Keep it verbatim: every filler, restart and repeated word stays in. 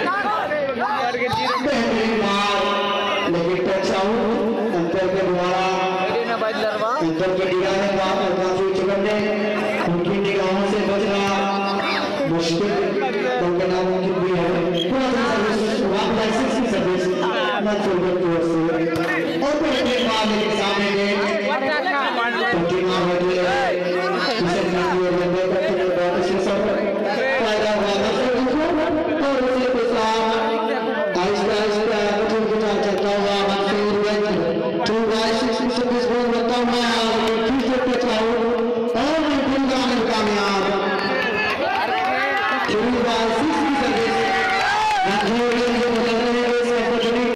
लेकिन touch out अंतर के द्वारा अंतर के निगाहें बात और काफी चुकने उनकी निगाहों से बचना मुश्किल उनके नामों की भी है पूरा सर्विस वन लाइसेंस की सर्विस ना चुनने की ओर से और पहले बाद के सामने ने प्रतिमा बदले इसे नाम ये बंदे का तो बहुत अच्छे सब फायदा हुआ और उसे के साथ आहिस्ता आहिस्ता कुछ कुछ चलता हुआ Mansoor two by six service बोल बताऊं मैं